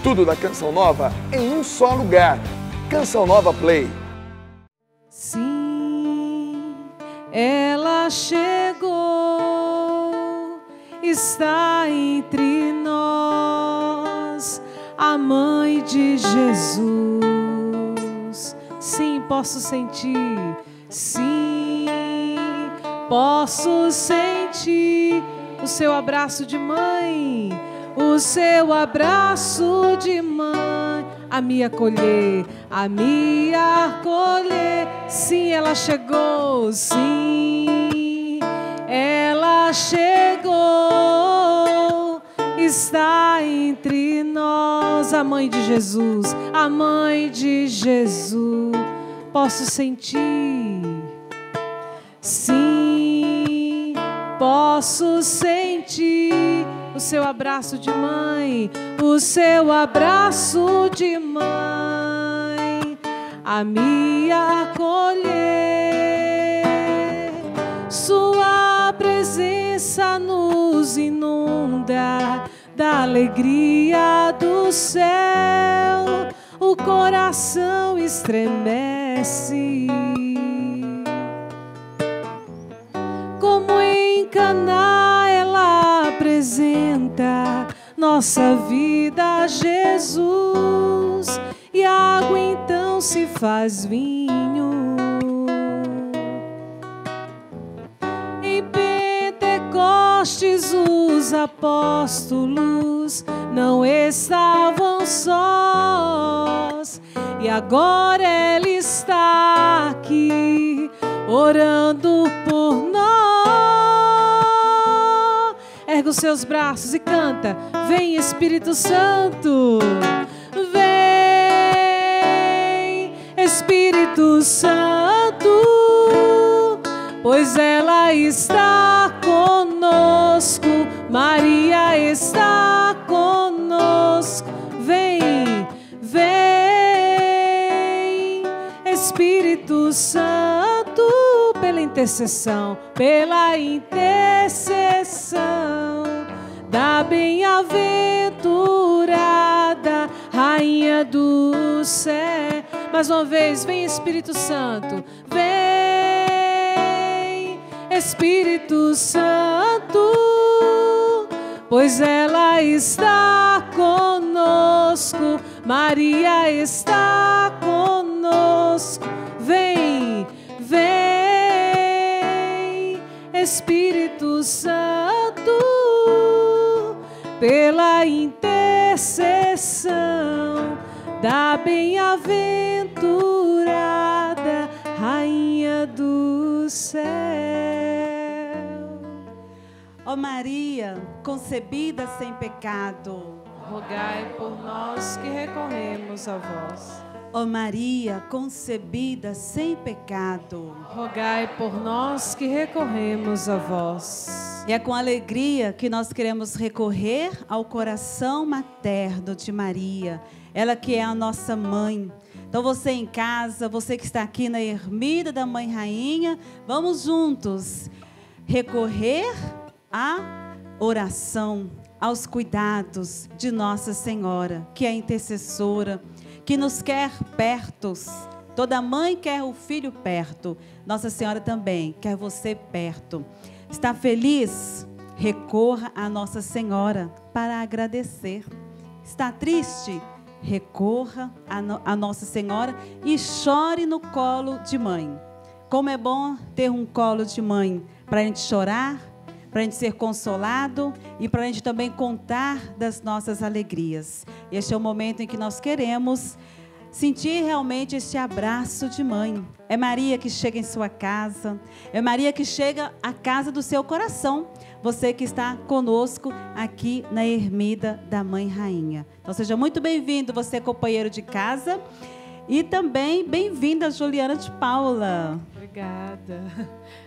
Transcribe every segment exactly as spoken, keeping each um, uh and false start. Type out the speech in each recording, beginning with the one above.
Tudo da Canção Nova em um só lugar. Canção Nova Play. Sim, ela chegou, está entre nós, a mãe de Jesus. Sim, posso sentir. Sim, posso sentir o seu abraço de mãe, o seu abraço de mãe, a me acolher, a me acolher. Sim, ela chegou, sim, ela chegou, está entre nós, a mãe de Jesus, a mãe de Jesus. Posso sentir, sim, posso sentir o seu abraço de mãe, o seu abraço de mãe, a me acolher. Sua presença nos inunda da alegria do céu, o coração estremece. Como em Caná ela apresenta nossa vida a Jesus, e a água então se faz vinho. Em Pentecostes os apóstolos não estavam sós, e agora ela está aqui orando por nós. Erga os seus braços e canta: vem Espírito Santo, vem Espírito Santo, pois ela está conosco, Maria está conosco. Vem, vem Espírito Santo, pela intercessão, pela intercessão da bem-aventurada Rainha do céu. Mais uma vez, vem Espírito Santo, vem Espírito Santo, pois ela está conosco, Maria está conosco. Vem, vem Espírito Santo, pela intercessão da bem-aventurada Rainha do céu. Ó Maria, concebida sem pecado, rogai por nós que recorremos a vós. Ó Maria, concebida sem pecado, rogai por nós que recorremos a vós. E é com alegria que nós queremos recorrer ao coração materno de Maria, ela que é a nossa mãe. Então você em casa, você que está aqui na Ermida da Mãe Rainha, vamos juntos recorrer à oração, aos cuidados de Nossa Senhora, que é intercessora, que nos quer pertos. Toda mãe quer o filho perto. Nossa Senhora também quer você perto. Está feliz? Recorra a Nossa Senhora para agradecer. Está triste? Recorra a, no, a Nossa Senhora e chore no colo de mãe. Como é bom ter um colo de mãe para a gente chorar, para a gente ser consolado e para a gente também contar das nossas alegrias. Este é o momento em que nós queremos sentir realmente este abraço de mãe. É Maria que chega em sua casa, é Maria que chega à casa do seu coração. Você que está conosco aqui na Ermida da Mãe Rainha. Então seja muito bem-vindo, você companheiro de casa, e também bem-vinda Juliana de Paula. Obrigada.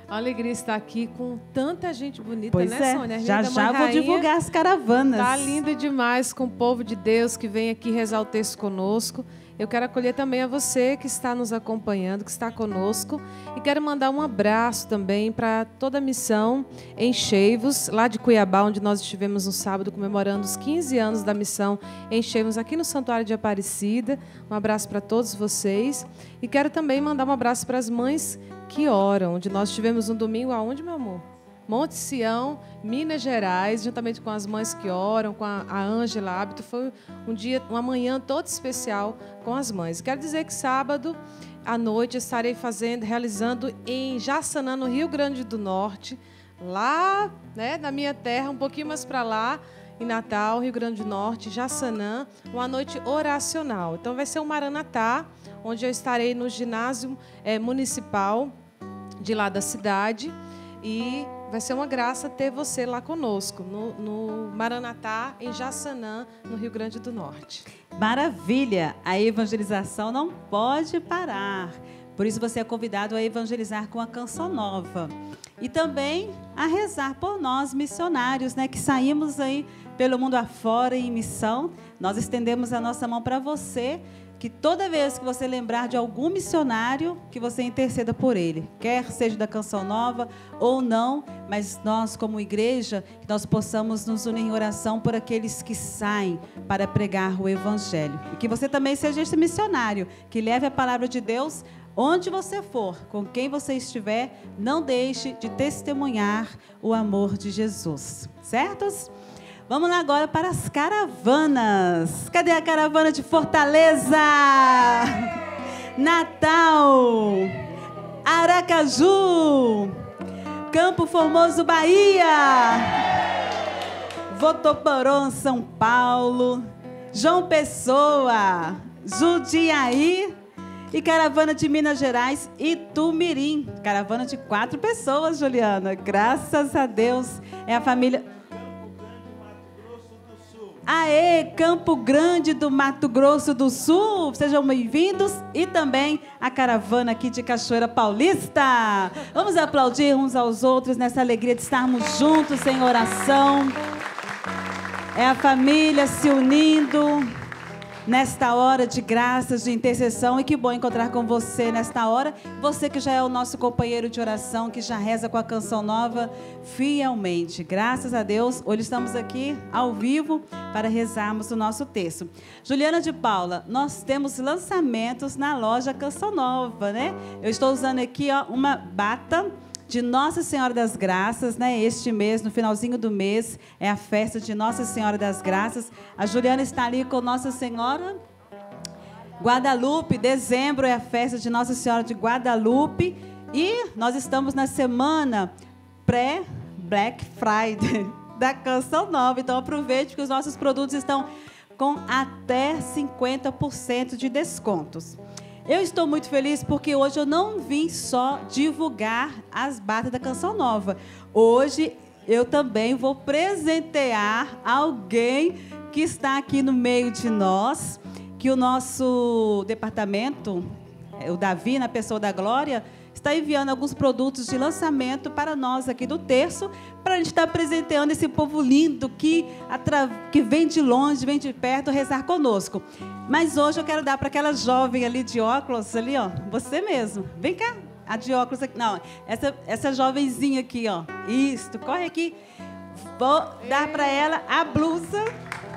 A alegria estar aqui com tanta gente bonita, Pois né, é, Sônia? A já Ermida já Mãe vou Rainha divulgar as caravanas. Tá lindo demais com o povo de Deus que vem aqui rezar o texto conosco. Eu quero acolher também a você que está nos acompanhando, que está conosco. E quero mandar um abraço também para toda a missão em Cheivos, lá de Cuiabá, onde nós estivemos no sábado comemorando os quinze anos da missão em Cheivos, aqui no Santuário de Aparecida. Um abraço para todos vocês. E quero também mandar um abraço para as mães que oram, onde nós estivemos no domingo, aonde, meu amor? Monte Sião, Minas Gerais, juntamente com as mães que oram, com a Ângela Hábito. Foi um dia, uma manhã toda especial com as mães. Quero dizer que sábado à noite estarei fazendo, realizando em Jaçanã, no Rio Grande do Norte, lá, né, na minha terra, um pouquinho mais para lá, em Natal, Rio Grande do Norte, Jaçanã, uma noite oracional. Então vai ser um Maranatá, onde eu estarei no ginásio é, municipal de lá da cidade, e vai ser uma graça ter você lá conosco, no, no Maranatá, em Jaçanã, no Rio Grande do Norte. Maravilha! A evangelização não pode parar. Por isso você é convidado a evangelizar com a Canção Nova. E também a rezar por nós, missionários, né, que saímos aí pelo mundo afora em missão. Nós estendemos a nossa mão para você, que toda vez que você lembrar de algum missionário, que você interceda por ele, quer seja da Canção Nova ou não, mas nós como igreja, que nós possamos nos unir em oração por aqueles que saem para pregar o Evangelho. E que você também seja esse missionário, que leve a palavra de Deus onde você for, com quem você estiver, não deixe de testemunhar o amor de Jesus, certos? Vamos lá agora para as caravanas. Cadê a caravana de Fortaleza? Natal, Aracaju, Campo Formoso, Bahia, Votoporã, São Paulo, João Pessoa, Jundiaí e caravana de Minas Gerais, Itumirim. Caravana de quatro pessoas, Juliana. Graças a Deus. É a família... Aê, Campo Grande do Mato Grosso do Sul, sejam bem-vindos. E também a caravana aqui de Cachoeira Paulista. Vamos aplaudir uns aos outros nessa alegria de estarmos juntos em oração. É a família se unindo nesta hora de graças, de intercessão. E que bom encontrar com você nesta hora. Você que já é o nosso companheiro de oração, que já reza com a Canção Nova fielmente. Graças a Deus, hoje estamos aqui ao vivo para rezarmos o nosso texto. Juliana de Paula, nós temos lançamentos na loja Canção Nova, né? Eu estou usando aqui, ó, uma bata de Nossa Senhora das Graças, né? Este mês, no finalzinho do mês, é a festa de Nossa Senhora das Graças. A Juliana está ali com Nossa Senhora Guadalupe. Dezembro é a festa de Nossa Senhora de Guadalupe. E nós estamos na semana pré-Black Friday da Canção Nova. Então aproveite que os nossos produtos estão com até cinquenta por cento de descontos. Eu estou muito feliz porque hoje eu não vim só divulgar as batas da Canção Nova. Hoje eu também vou presentear alguém que está aqui no meio de nós, que o nosso departamento, o Davi, na pessoa da Glória, está enviando alguns produtos de lançamento para nós aqui do terço, para a gente estar presenteando esse povo lindo que, atra... que vem de longe, vem de perto, rezar conosco. Mas hoje eu quero dar para aquela jovem ali de óculos, ali, ó, você mesmo. Vem cá, a de óculos aqui. Não, essa, essa jovenzinha aqui, ó. Isso, corre aqui. Vou dar para ela a blusa.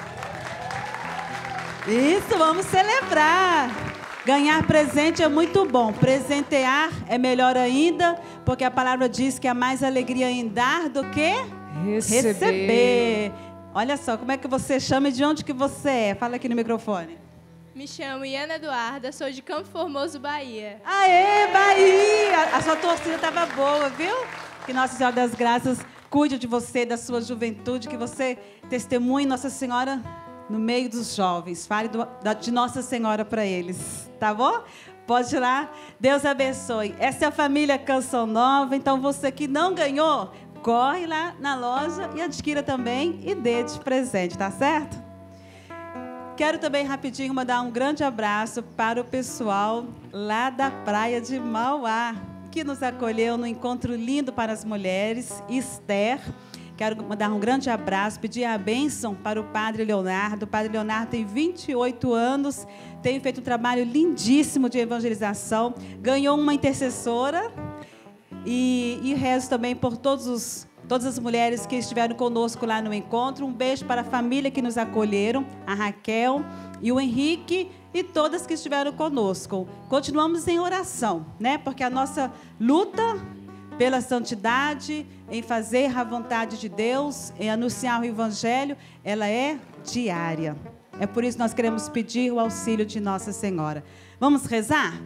Isso, vamos celebrar. Ganhar presente é muito bom. Presentear é melhor ainda, porque a palavra diz que há mais alegria em dar do que Receber. receber. Olha só, como é que você chama e de onde que você é? Fala aqui no microfone. Me chamo Iana Eduarda, sou de Campo Formoso, Bahia. Aê, Bahia! A sua torcida estava boa, viu? Que Nossa Senhora das Graças cuide de você, da sua juventude, que você testemunhe Nossa Senhora no meio dos jovens. Fale do, da, de Nossa Senhora para eles, tá bom? Pode ir lá. Deus abençoe. Essa é a família Canção Nova. Então, você que não ganhou, corre lá na loja e adquira também e dê de presente, tá certo? Quero também rapidinho mandar um grande abraço para o pessoal lá da praia de Mauá. que nos acolheu no encontro lindo para as mulheres, Esther. Quero mandar um grande abraço, pedir a bênção para o Padre Leonardo. O Padre Leonardo tem vinte e oito anos, tem feito um trabalho lindíssimo de evangelização, ganhou uma intercessora e, e rezo também por todos os, todas as mulheres que estiveram conosco lá no encontro. Um beijo para a família que nos acolheram, a Raquel e o Henrique e todas que estiveram conosco. Continuamos em oração, né? Porque a nossa luta pela santidade, em fazer a vontade de Deus, em anunciar o Evangelho, ela é diária. É por isso que nós queremos pedir o auxílio de Nossa Senhora. Vamos rezar?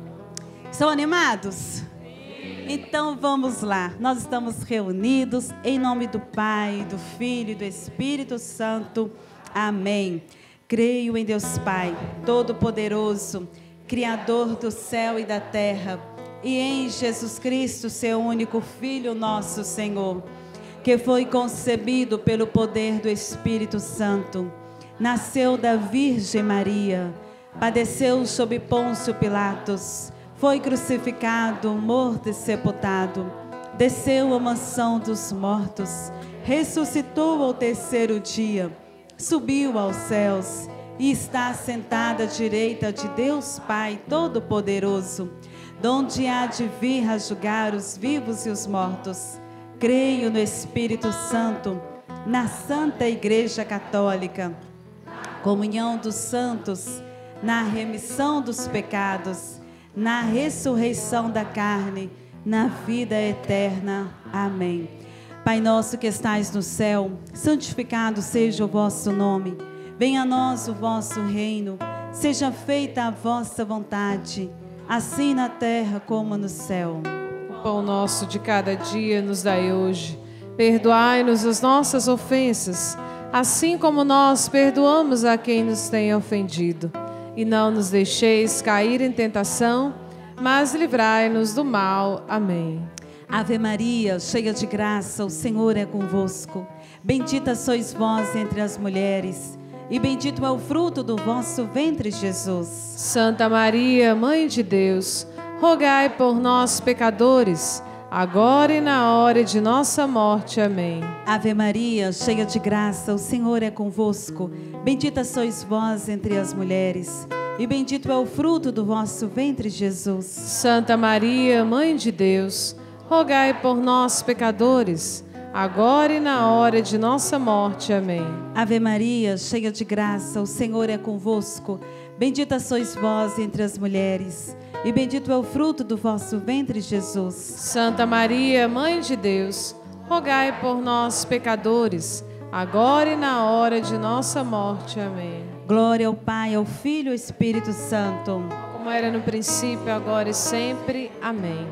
Estão animados? Sim. Então vamos lá. Nós estamos reunidos em nome do Pai, do Filho e do Espírito Santo. Amém. Creio em Deus Pai, Todo-Poderoso, Criador do céu e da terra, e em Jesus Cristo, seu único Filho, nosso Senhor, que foi concebido pelo poder do Espírito Santo, nasceu da Virgem Maria, padeceu sob Pôncio Pilatos, foi crucificado, morto e sepultado, desceu à mansão dos mortos, ressuscitou ao terceiro dia, subiu aos céus e está sentado à direita de Deus Pai Todo-Poderoso, donde há de vir a julgar os vivos e os mortos. Creio no Espírito Santo, na Santa Igreja Católica, comunhão dos santos, na remissão dos pecados, na ressurreição da carne, na vida eterna. Amém. Pai nosso que estais no céu, santificado seja o vosso nome. Venha a nós o vosso reino. Seja feita a vossa vontade, assim na terra como no céu. O pão nosso de cada dia nos dai hoje. Perdoai-nos as nossas ofensas, assim como nós perdoamos a quem nos tem ofendido. E não nos deixeis cair em tentação, mas livrai-nos do mal. Amém. Ave Maria, cheia de graça, o Senhor é convosco. Bendita sois vós entre as mulheres, e bendito é o fruto do vosso ventre, Jesus. Santa Maria, Mãe de Deus, rogai por nós, pecadores, agora e na hora de nossa morte. Amém. Ave Maria, cheia de graça, o Senhor é convosco. Bendita sois vós entre as mulheres, e bendito é o fruto do vosso ventre, Jesus. Santa Maria, Mãe de Deus, rogai por nós, pecadores, agora e na hora de nossa morte. Amém. Ave Maria, cheia de graça, o Senhor é convosco. Bendita sois vós entre as mulheres, e bendito é o fruto do vosso ventre, Jesus. Santa Maria, Mãe de Deus, rogai por nós, pecadores, agora e na hora de nossa morte. Amém. Glória ao Pai, ao Filho e ao Espírito Santo. Como era no princípio, agora e sempre. Amém.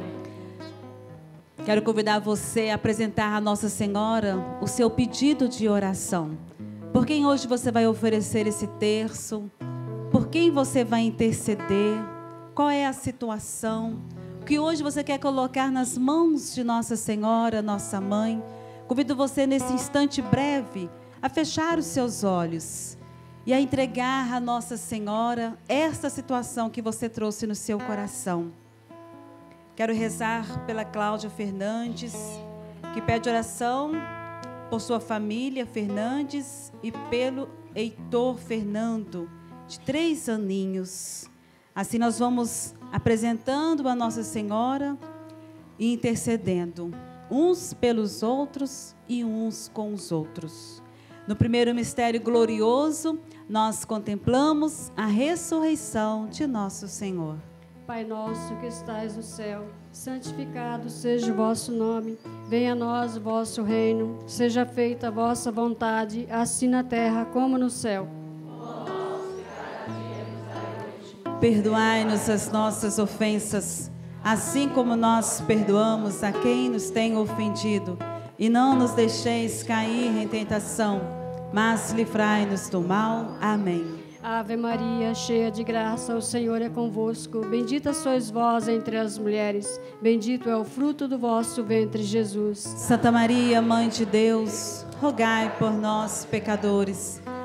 Quero convidar você a apresentar a Nossa Senhora o seu pedido de oração. Por quem hoje você vai oferecer esse terço? Por quem você vai interceder? Qual é a situação que hoje você quer colocar nas mãos de Nossa Senhora, nossa Mãe? Convido você nesse instante breve a fechar os seus olhos e a entregar a Nossa Senhora essa situação que você trouxe no seu coração. Quero rezar pela Cláudia Fernandes, que pede oração por sua família Fernandes e pelo Heitor Fernando, de três aninhos. Assim nós vamos apresentando a Nossa Senhora e intercedendo, uns pelos outros e uns com os outros. No primeiro mistério glorioso, nós contemplamos a ressurreição de nosso Senhor. Pai nosso que estais no céu, santificado seja o vosso nome. Venha a nós o vosso reino. Seja feita a vossa vontade, assim na terra como no céu. Perdoai-nos as nossas ofensas, assim como nós perdoamos a quem nos tem ofendido. E não nos deixeis cair em tentação, mas livrai-nos do mal. Amém. Ave Maria, cheia de graça, o Senhor é convosco. Bendita sois vós entre as mulheres. Bendito é o fruto do vosso ventre, Jesus. Santa Maria, Mãe de Deus, rogai por nós, pecadores,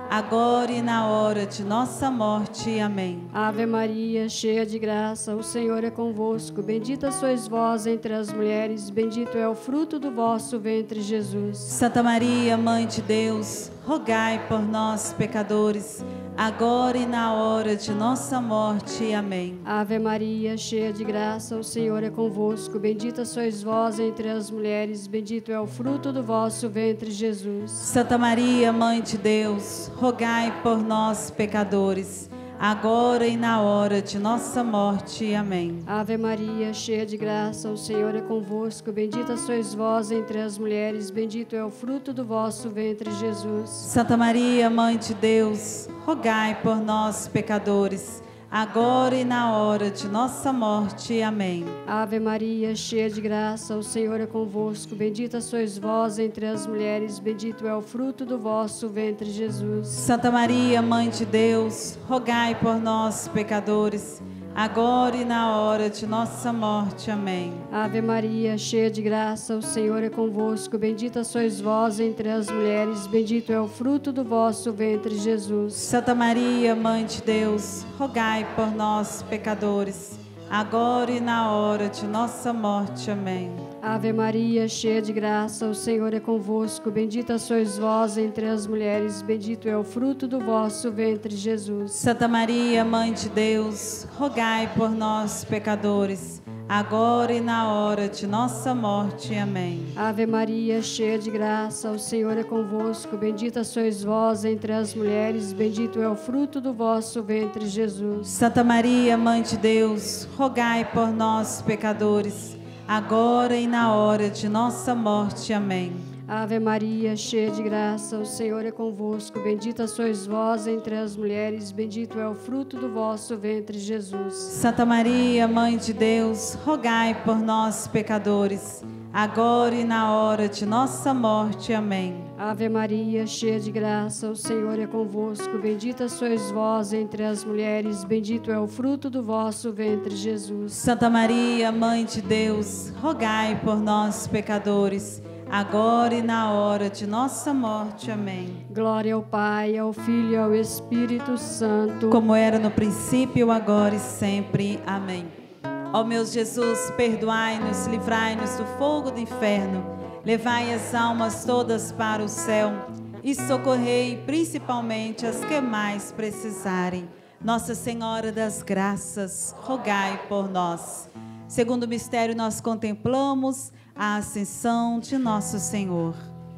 agora e na hora de nossa morte. Amém. Ave Maria, cheia de graça, o Senhor é convosco. Bendita sois vós entre as mulheres, bendito é o fruto do vosso ventre, Jesus. Santa Maria, Mãe de Deus, rogai por nós, pecadores, agora e na hora de nossa morte. Amém. Ave Maria, cheia de graça, o Senhor é convosco. Bendita sois vós entre as mulheres, bendito é o fruto do vosso ventre, Jesus. Santa Maria, Mãe de Deus, rogai por nós, pecadores, agora e na hora de nossa morte. Amém. Ave Maria, cheia de graça, o Senhor é convosco. Bendita sois vós entre as mulheres, bendito é o fruto do vosso ventre, Jesus. Santa Maria, Mãe de Deus, rogai por nós, pecadores, agora e na hora de nossa morte. Amém. Ave Maria, cheia de graça, o Senhor é convosco. Bendita sois vós entre as mulheres, bendito é o fruto do vosso ventre, Jesus. Santa Maria, Mãe de Deus, rogai por nós, pecadores, agora e na hora de nossa morte. Amém. Ave Maria, cheia de graça, o Senhor é convosco. Bendita sois vós entre as mulheres, bendito é o fruto do vosso ventre, Jesus. Santa Maria, Mãe de Deus, rogai por nós, pecadores, agora e na hora de nossa morte. Amém. Ave Maria, cheia de graça, o Senhor é convosco. Bendita sois vós entre as mulheres, bendito é o fruto do vosso ventre, Jesus. Santa Maria, Mãe de Deus, rogai por nós, pecadores, agora e na hora de nossa morte. Amém. Ave Maria, cheia de graça, o Senhor é convosco. Bendita sois vós entre as mulheres, bendito é o fruto do vosso ventre, Jesus. Santa Maria, Mãe de Deus, rogai por nós, pecadores, agora e na hora de nossa morte. Amém. Ave Maria, cheia de graça, o Senhor é convosco. Bendita sois vós entre as mulheres, bendito é o fruto do vosso ventre, Jesus. Santa Maria, Mãe de Deus, rogai por nós, pecadores, agora e na hora de nossa morte. Amém. Ave Maria, cheia de graça, o Senhor é convosco. Bendita sois vós entre as mulheres, bendito é o fruto do vosso ventre, Jesus. Santa Maria, Mãe de Deus, rogai por nós, pecadores, agora e na hora de nossa morte. Amém. Glória ao Pai, ao Filho e ao Espírito Santo, como era no princípio, agora e sempre. Amém. Ó meu Jesus, perdoai-nos, livrai-nos do fogo do inferno, levai as almas todas para o céu e socorrei principalmente as que mais precisarem. Nossa Senhora das Graças, rogai por nós. Segundo o mistério, nós contemplamos a ascensão de nosso Senhor.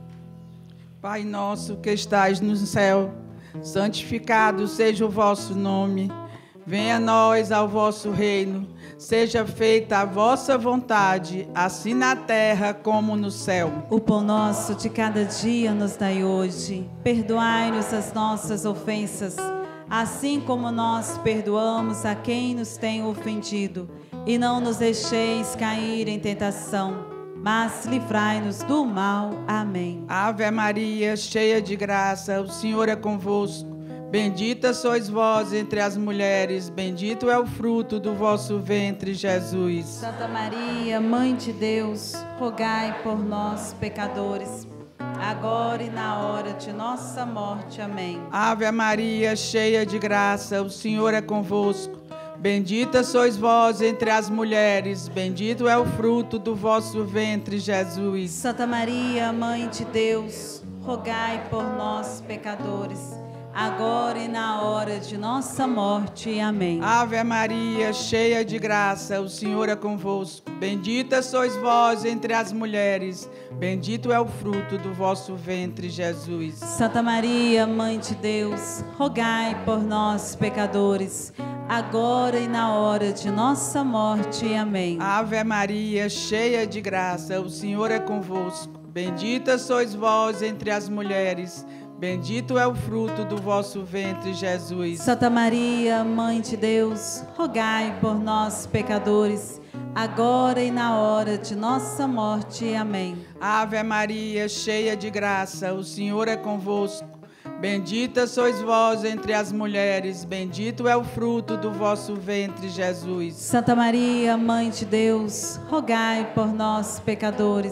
Pai nosso que estais no céu, santificado seja o vosso nome. Venha a nós ao vosso reino. Seja feita a vossa vontade, assim na terra como no céu. O pão nosso de cada dia nos dai hoje. Perdoai-nos as nossas ofensas, assim como nós perdoamos a quem nos tem ofendido. E não nos deixeis cair em tentação, mas livrai-nos do mal. Amém. Ave Maria, cheia de graça, o Senhor é convosco. Bendita sois vós entre as mulheres, bendito é o fruto do vosso ventre, Jesus. Santa Maria, Mãe de Deus, rogai por nós, pecadores, agora e na hora de nossa morte. Amém. Ave Maria, cheia de graça, o Senhor é convosco. Bendita sois vós entre as mulheres, bendito é o fruto do vosso ventre, Jesus. Santa Maria, Mãe de Deus, rogai por nós, pecadores, agora e na hora de nossa morte. Amém. Ave Maria, cheia de graça, o Senhor é convosco. Bendita sois vós entre as mulheres, bendito é o fruto do vosso ventre, Jesus. Santa Maria, Mãe de Deus, rogai por nós, pecadores, agora e na hora de nossa morte. Amém. Ave Maria, cheia de graça, o Senhor é convosco. Bendita sois vós entre as mulheres, bendito é o fruto do vosso ventre, Jesus. Santa Maria, Mãe de Deus, rogai por nós, pecadores, agora e na hora de nossa morte. Amém. Ave Maria, cheia de graça, o Senhor é convosco. Bendita sois vós entre as mulheres, bendito é o fruto do vosso ventre, Jesus. Santa Maria, Mãe de Deus, rogai por nós, pecadores,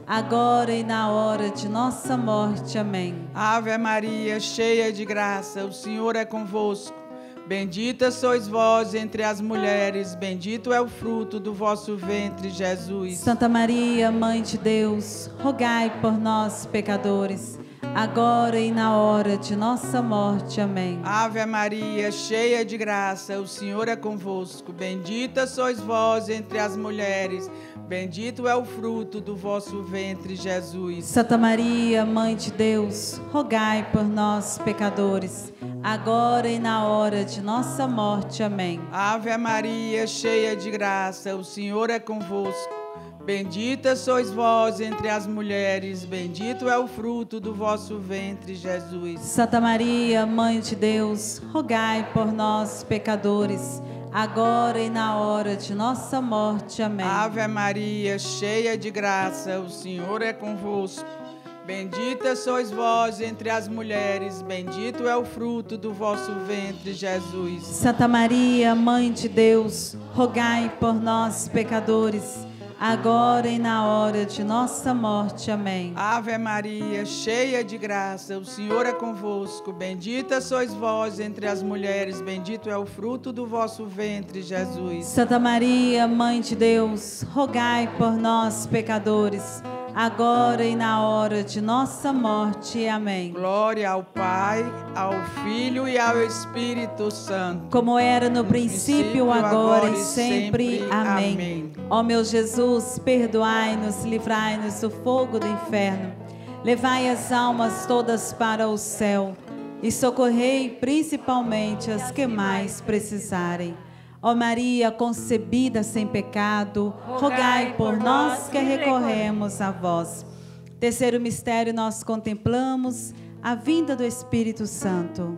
agora e na hora de nossa morte. Amém. Ave Maria, cheia de graça, o Senhor é convosco. Bendita sois vós entre as mulheres, bendito é o fruto do vosso ventre, Jesus. Santa Maria, Mãe de Deus, rogai por nós, pecadores, agora e na hora de nossa morte. Amém. Ave Maria, cheia de graça, o Senhor é convosco. Bendita sois vós entre as mulheres, bendito é o fruto do vosso ventre, Jesus. Santa Maria, Mãe de Deus, rogai por nós, pecadores, agora e na hora de nossa morte. Amém. Ave Maria, cheia de graça, o Senhor é convosco. Bendita sois vós entre as mulheres, bendito é o fruto do vosso ventre, Jesus. Santa Maria, Mãe de Deus, rogai por nós, pecadores, agora e na hora de nossa morte. Amém. Ave Maria, cheia de graça, o Senhor é convosco. Bendita sois vós entre as mulheres, bendito é o fruto do vosso ventre, Jesus. Santa Maria, Mãe de Deus, rogai por nós, pecadores, agora e na hora de nossa morte. Amém. Ave Maria, cheia de graça, o Senhor é convosco. Bendita sois vós entre as mulheres, bendito é o fruto do vosso ventre, Jesus. Santa Maria, Mãe de Deus, rogai por nós, pecadores, agora e na hora de nossa morte. Amém. Glória ao Pai, ao Filho e ao Espírito Santo. Como era no princípio, agora e sempre. Amém. Ó meu Jesus, perdoai-nos, livrai-nos do fogo do inferno. Levai as almas todas para o céu e socorrei principalmente as que mais precisarem. Ó Maria concebida sem pecado, rogai por nós que recorremos a vós. Terceiro mistério, nós contemplamos a vinda do Espírito Santo.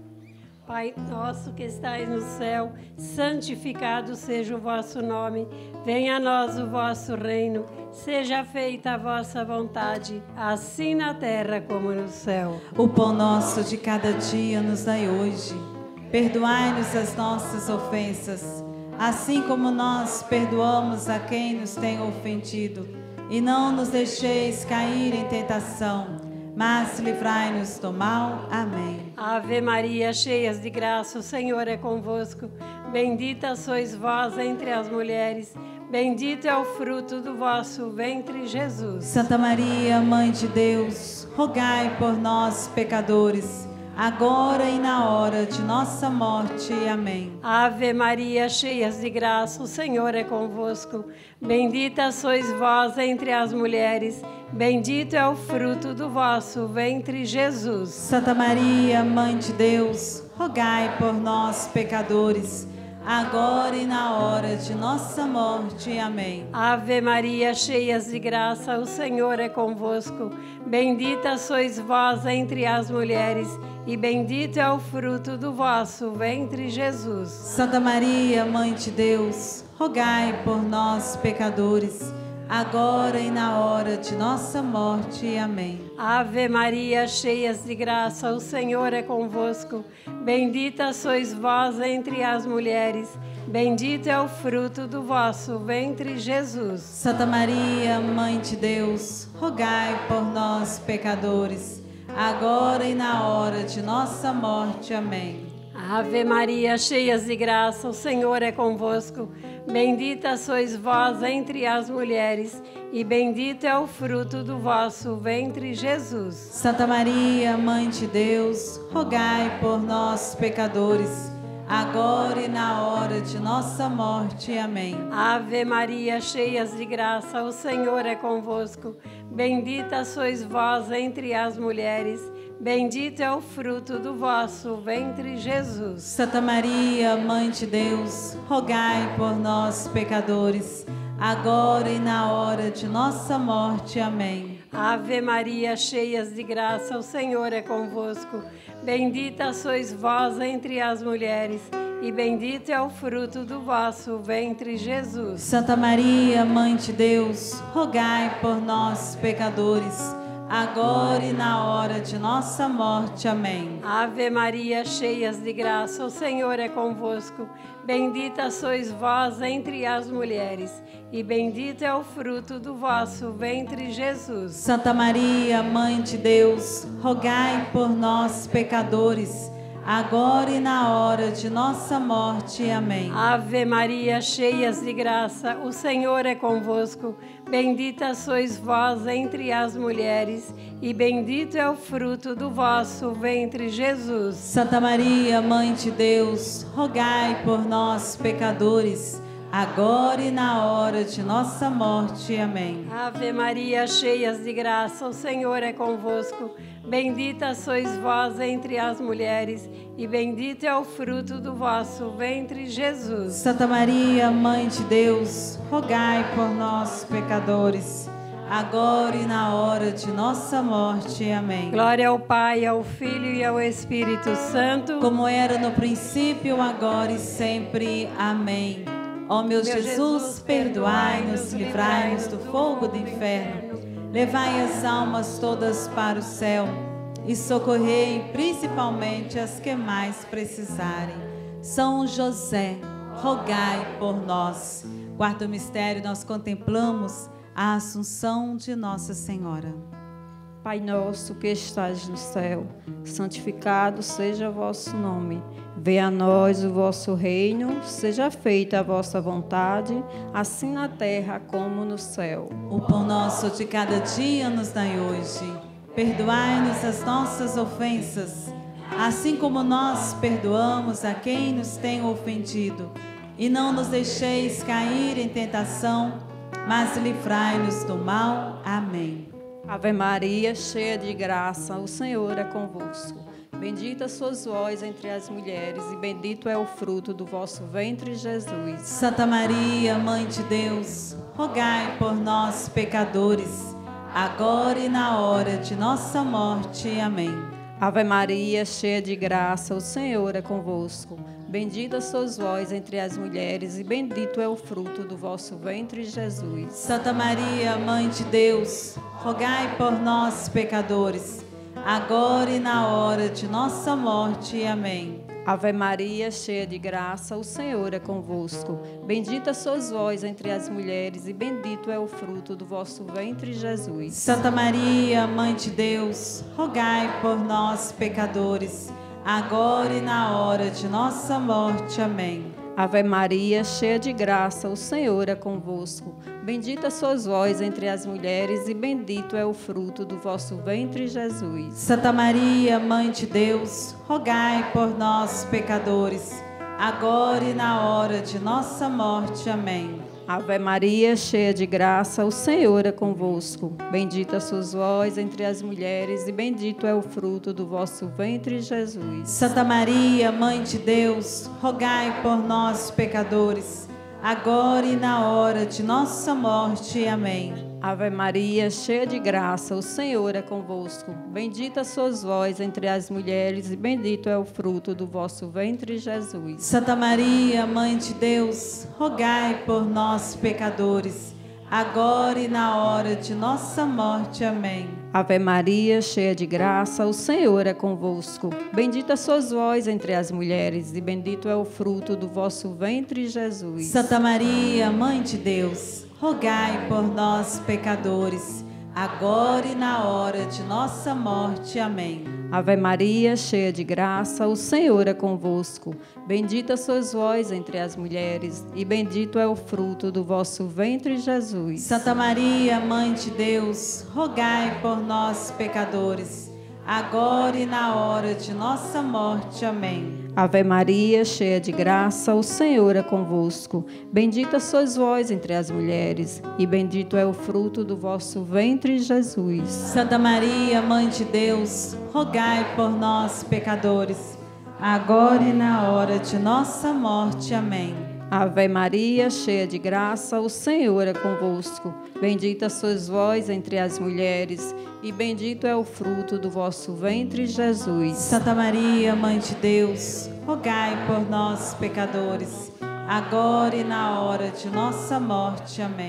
Pai nosso que estais no céu, santificado seja o vosso nome. Venha a nós o vosso reino. Seja feita a vossa vontade, assim na terra como no céu. O pão nosso de cada dia nos dai hoje. Perdoai-nos as nossas ofensas, assim como nós perdoamos a quem nos tem ofendido. E não nos deixeis cair em tentação, mas livrai-nos do mal. Amém. Ave Maria, cheias de graça, o Senhor é convosco. Bendita sois vós entre as mulheres, bendito é o fruto do vosso ventre, Jesus. Santa Maria, Mãe de Deus, rogai por nós, pecadores, agora e na hora de nossa morte. Amém. Ave Maria, cheias de graça, o Senhor é convosco. Bendita sois vós entre as mulheres, bendito é o fruto do vosso ventre, Jesus. Santa Maria, Mãe de Deus, rogai por nós, pecadores, agora e na hora de nossa morte. Amém. Ave Maria, cheias de graça, o Senhor é convosco. Bendita sois vós entre as mulheres, e bendito é o fruto do vosso ventre, Jesus. Santa Maria, Mãe de Deus, rogai por nós, pecadores, agora e na hora de nossa morte. Amém. Ave Maria, cheias de graça, o Senhor é convosco. Bendita sois vós entre as mulheres, bendito é o fruto do vosso ventre, Jesus. Santa Maria, Mãe de Deus, rogai por nós, pecadores, agora e na hora de nossa morte. Amém. Ave Maria, cheias de graça, o Senhor é convosco. Bendita sois vós entre as mulheres, e bendito é o fruto do vosso ventre, Jesus. Santa Maria, Mãe de Deus, rogai por nós, pecadores, agora e na hora de nossa morte. Amém. Ave Maria, cheias de graça, o Senhor é convosco. Bendita sois vós entre as mulheres, bendito é o fruto do vosso ventre, Jesus. Santa Maria, Mãe de Deus, rogai por nós, pecadores, agora e na hora de nossa morte. Amém. Ave Maria, cheias de graça, o Senhor é convosco. Bendita sois vós entre as mulheres, e bendito é o fruto do vosso ventre, Jesus. Santa Maria, Mãe de Deus, rogai por nós, pecadores, agora e na hora de nossa morte. Amém. Ave Maria, cheias de graça, o Senhor é convosco. Bendita sois vós entre as mulheres, e bendito é o fruto do vosso ventre, Jesus. Santa Maria, Mãe de Deus, rogai por nós, pecadores, agora e na hora de nossa morte. Amém. Ave Maria, cheias de graça, o Senhor é convosco. Bendita sois vós entre as mulheres, e bendito é o fruto do vosso ventre, Jesus. Santa Maria, Mãe de Deus, rogai por nós, pecadores, agora e na hora de nossa morte. Amém. Ave Maria, cheias de graça, o Senhor é convosco. Bendita sois vós entre as mulheres, e bendito é o fruto do vosso ventre, Jesus. Santa Maria, Mãe de Deus, rogai por nós, pecadores, agora e na hora de nossa morte. Amém. Glória ao Pai, ao Filho e ao Espírito Santo, como era no princípio, agora e sempre. Amém. Ó meu, meu Jesus, Jesus perdoai-nos, livrai-nos do fogo do inferno, levai as almas todas para o céu e socorrei principalmente as que mais precisarem. São José, rogai por nós. Quarto mistério, nós contemplamos a Assunção de Nossa Senhora. Pai nosso que estás no céu, santificado seja o vosso nome. Venha a nós o vosso reino, seja feita a vossa vontade, assim na terra como no céu. O pão nosso de cada dia nos dai hoje. Perdoai-nos as nossas ofensas, assim como nós perdoamos a quem nos tem ofendido. E não nos deixeis cair em tentação, mas livrai-nos do mal. Amém. Ave Maria, cheia de graça, o Senhor é convosco. Bendita sois vós entre as mulheres, e bendito é o fruto do vosso ventre, Jesus. Santa Maria, Mãe de Deus, rogai por nós, pecadores, agora e na hora de nossa morte. Amém. Ave Maria, cheia de graça, o Senhor é convosco. Bendita sois vós entre as mulheres, e bendito é o fruto do vosso ventre, Jesus. Santa Maria, Mãe de Deus, rogai por nós, pecadores, agora e na hora de nossa morte. Amém. Ave Maria, cheia de graça, o Senhor é convosco. Bendita sois vós entre as mulheres, e bendito é o fruto do vosso ventre, Jesus. Santa Maria, Mãe de Deus, rogai por nós, pecadores, agora e na hora de nossa morte. Amém. Ave Maria, cheia de graça, o Senhor é convosco. Bendita sois vós entre as mulheres, e bendito é o fruto do vosso ventre, Jesus. Santa Maria, Mãe de Deus, rogai por nós, pecadores, agora e na hora de nossa morte. Amém. Ave Maria, cheia de graça, o Senhor é convosco. Bendita sois vós entre as mulheres, e bendito é o fruto do vosso ventre, Jesus. Santa Maria, Mãe de Deus, rogai por nós, pecadores, agora e na hora de nossa morte. Amém. Ave Maria, cheia de graça, o Senhor é convosco. Bendita sois vós entre as mulheres, e bendito é o fruto do vosso ventre, Jesus. Santa Maria, Mãe de Deus, rogai por nós, pecadores, agora e na hora de nossa morte. Amém. Ave Maria, cheia de graça, o Senhor é convosco. Bendita sois vós entre as mulheres, e bendito é o fruto do vosso ventre, Jesus. Santa Maria, Mãe de Deus, rogai por nós, pecadores, agora e na hora de nossa morte. Amém. Ave Maria, cheia de graça, o Senhor é convosco. Bendita sois vós entre as mulheres, e bendito é o fruto do vosso ventre, Jesus. Santa Maria, Mãe de Deus, rogai por nós, pecadores, agora e na hora de nossa morte. Amém. Ave Maria, cheia de graça, o Senhor é convosco. Bendita sois vós entre as mulheres, e bendito é o fruto do vosso ventre, Jesus. Santa Maria, Mãe de Deus, rogai por nós, pecadores, agora e na hora de nossa morte. Amém. Ave Maria, cheia de graça, o Senhor é convosco. Bendita sois vós entre as mulheres, e bendito é o fruto do vosso ventre, Jesus. Santa Maria, Mãe de Deus, rogai por nós, pecadores, agora e na hora de nossa morte. Amém.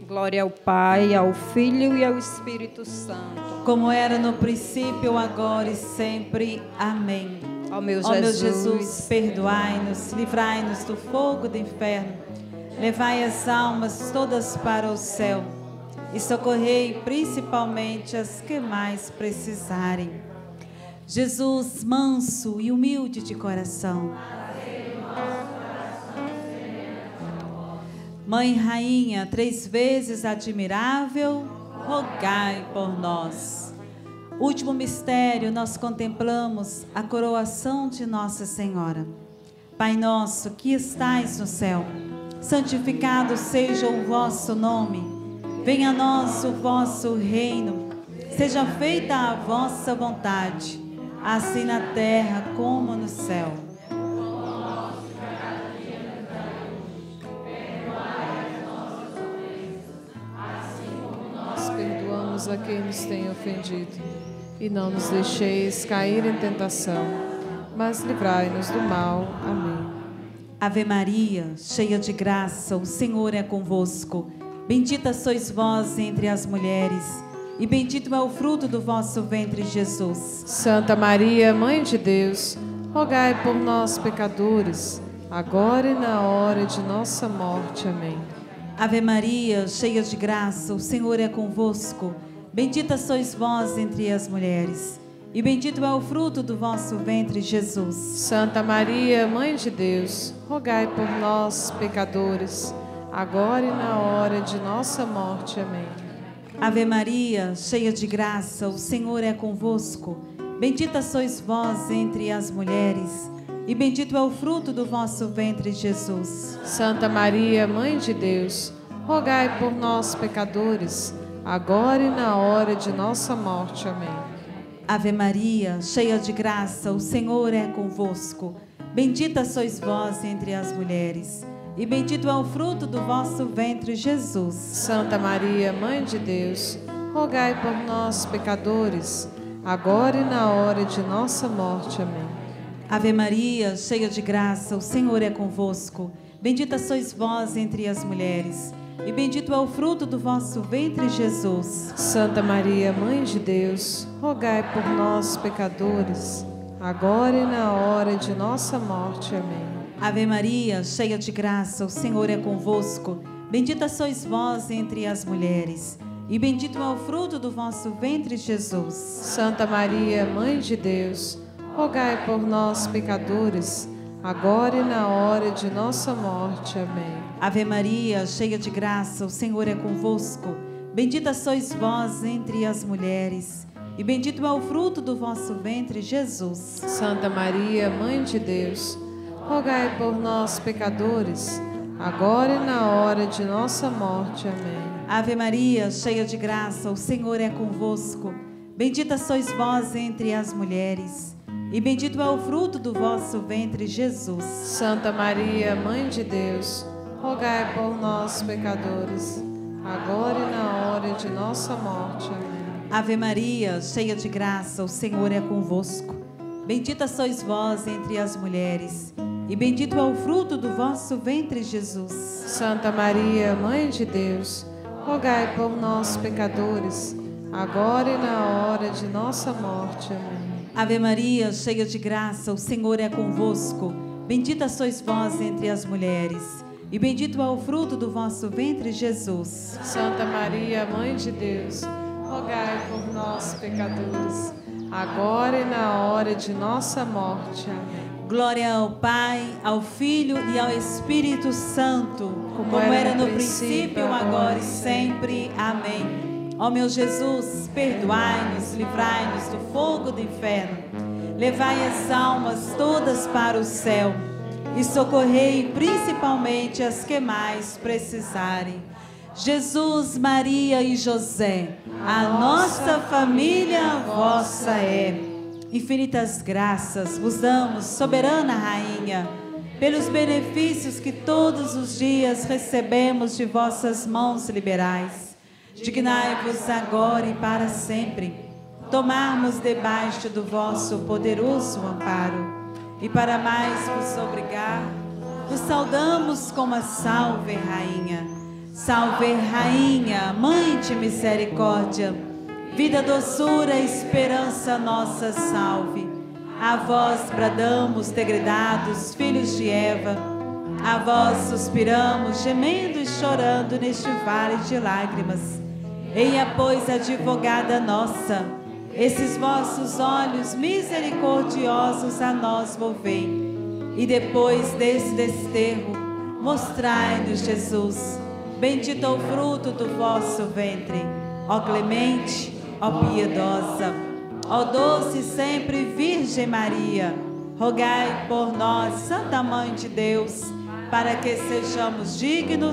Glória ao Pai, ao Filho e ao Espírito Santo. Como era no princípio, agora e sempre. Amém. Ó meu Ó meu Jesus, Jesus, perdoai-nos, livrai-nos do fogo do inferno, levai as almas todas para o céu e socorrei principalmente as que mais precisarem. Jesus, manso e humilde de coração, Mãe Rainha, três vezes admirável, rogai por nós. Último mistério, nós contemplamos a coroação de Nossa Senhora. Pai nosso que estais no céu, santificado seja o vosso nome. Venha a nós o vosso reino. Seja feita a vossa vontade, assim na terra como no céu. Perdoamos a quem nos tem ofendido, e não nos deixeis cair em tentação, mas livrai-nos do mal. Amém. Ave Maria, cheia de graça, o Senhor é convosco. Bendita sois vós entre as mulheres, e bendito é o fruto do vosso ventre, Jesus. Santa Maria, Mãe de Deus, rogai por nós, pecadores, agora e na hora de nossa morte. Amém. Ave Maria, cheia de graça, o Senhor é convosco. Bendita sois vós entre as mulheres, e bendito é o fruto do vosso ventre, Jesus. Santa Maria, Mãe de Deus, rogai por nós, pecadores, agora e na hora de nossa morte. Amém. Ave Maria, cheia de graça, o Senhor é convosco. Bendita sois vós entre as mulheres, e bendito é o fruto do vosso ventre, Jesus. Santa Maria, Mãe de Deus, rogai por nós, pecadores, agora e na hora de nossa morte. Amém. Ave Maria, cheia de graça, o Senhor é convosco. Bendita sois vós entre as mulheres, e bendito é o fruto do vosso ventre, Jesus. Santa Maria, Mãe de Deus, rogai por nós, pecadores, agora e na hora de nossa morte. Amém. Ave Maria, cheia de graça, o Senhor é convosco. Bendita sois vós entre as mulheres, e bendito é o fruto do vosso ventre, Jesus. Santa Maria, Mãe de Deus, rogai por nós, pecadores, agora e na hora de nossa morte. Amém. Ave Maria, cheia de graça, o Senhor é convosco. Bendita sois vós entre as mulheres, e bendito é o fruto do vosso ventre, Jesus. Santa Maria, Mãe de Deus, rogai por nós, pecadores, agora e na hora de nossa morte. Amém. Ave Maria, cheia de graça, o Senhor é convosco. Bendita sois vós entre as mulheres, e bendito é o fruto do vosso ventre, Jesus. Santa Maria, Mãe de Deus, rogai por nós, pecadores, agora e na hora de nossa morte. Amém. Ave Maria, cheia de graça, o Senhor é convosco. Bendita sois vós entre as mulheres, e bendito é o fruto do vosso ventre, Jesus. Santa Maria, Mãe de Deus, rogai por nós, pecadores, agora e na hora de nossa morte. Amém. Ave Maria, cheia de graça, o Senhor é convosco. Bendita sois vós entre as mulheres, e bendito é o fruto do vosso ventre, Jesus. Santa Maria, Mãe de Deus, rogai por nós, pecadores, agora e na hora de nossa morte. Amém. Ave Maria, cheia de graça, o Senhor é convosco. Bendita sois vós entre as mulheres, e bendito é o fruto do vosso ventre, Jesus. Santa Maria, Mãe de Deus, rogai por nós, pecadores, agora e na hora de nossa morte. Amém. Glória ao Pai, ao Filho e ao Espírito Santo, como, como era, era no no princípio, princípio, agora e sempre. Amém. Ó meu Jesus, perdoai-nos, livrai-nos do fogo do inferno, levai as almas todas para o céu e socorrei principalmente as que mais precisarem. Jesus, Maria e José, a nossa família vossa é. Infinitas graças vos damos, soberana Rainha, pelos benefícios que todos os dias recebemos de vossas mãos liberais. Dignai-vos agora e para sempre tomarmos debaixo do vosso poderoso amparo. E para mais vos obrigar, vos saudamos como a salve, Rainha. Salve, Rainha, Mãe de misericórdia, vida, doçura, esperança nossa, salve. A vós bradamos, degredados, filhos de Eva, a vós suspiramos, gemendo e chorando neste vale de lágrimas. Eia, pois, advogada nossa, esses vossos olhos misericordiosos a nós volvei, e depois desse desterro, mostrai-nos Jesus. Bendito é o fruto do vosso ventre, ó clemente, ó piedosa, ó doce sempre Virgem Maria. Rogai por nós, Santa Mãe de Deus, para que sejamos dignos.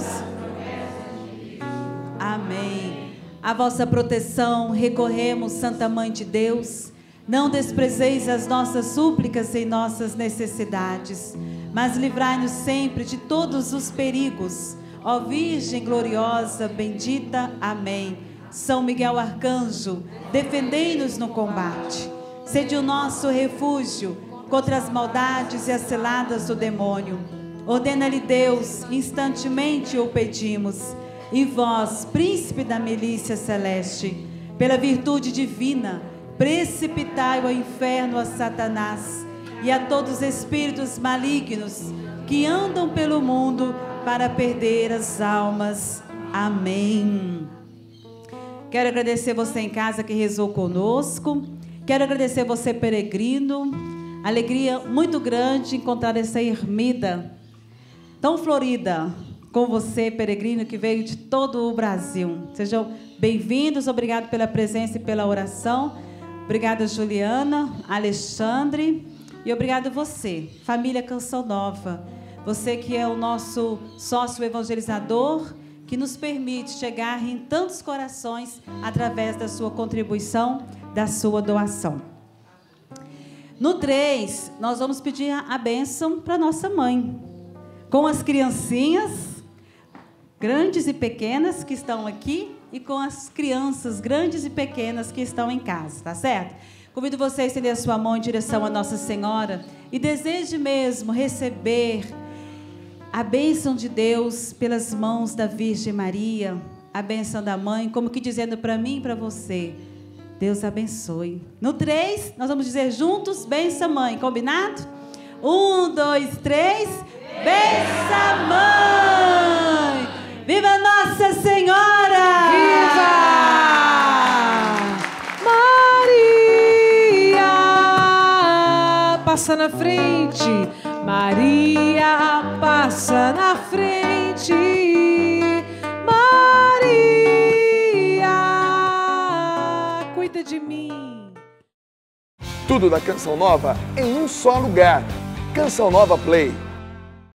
Amém. A vossa proteção recorremos, Santa Mãe de Deus. Não desprezeis as nossas súplicas em nossas necessidades, mas livrai-nos sempre de todos os perigos. Ó Virgem gloriosa, bendita. Amém. São Miguel Arcanjo, defendei-nos no combate. Sede o nosso refúgio contra as maldades e as ciladas do demônio. Ordena-lhe Deus, instantemente o pedimos. E vós, príncipe da milícia celeste, pela virtude divina, precipitai ao inferno a Satanás e a todos os espíritos malignos que andam pelo mundo para perder as almas. Amém. Quero agradecer você em casa que rezou conosco. Quero agradecer você, peregrino. Alegria muito grande encontrar essa ermida tão florida com você, peregrino, que veio de todo o Brasil. Sejam bem-vindos. Obrigado pela presença e pela oração. Obrigada, Juliana, Alexandre. E obrigado você, família Canção Nova. Você que é o nosso sócio evangelizador, que nos permite chegar em tantos corações através da sua contribuição, da sua doação. No três, nós vamos pedir a bênção para nossa mãe, com as criancinhas, grandes e pequenas, que estão aqui, e com as crianças grandes e pequenas que estão em casa, tá certo? Convido você a estender a sua mão em direção a Nossa Senhora e deseje mesmo receber a bênção de Deus pelas mãos da Virgem Maria, a bênção da mãe, como que dizendo para mim e para você, Deus abençoe. No três, nós vamos dizer juntos, benção mãe, combinado? Um, dois, três, benção mãe! Viva Nossa Senhora! Viva! Maria passa na frente, Maria passa na frente, Maria cuida de mim. Tudo da Canção Nova em um só lugar. Canção Nova Play.